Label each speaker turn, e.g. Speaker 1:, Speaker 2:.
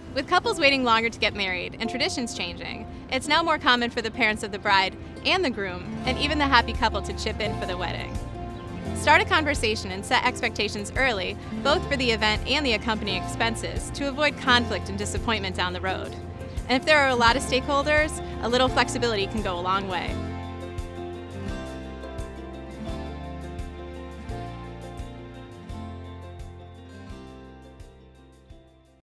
Speaker 1: With couples waiting longer to get married and traditions changing, it's now more common for the parents of the bride and the groom, and even the happy couple, to chip in for the wedding. Start a conversation and set expectations early, both for the event and the accompanying expenses, to avoid conflict and disappointment down the road. And if there are a lot of stakeholders, a little flexibility can go a long way.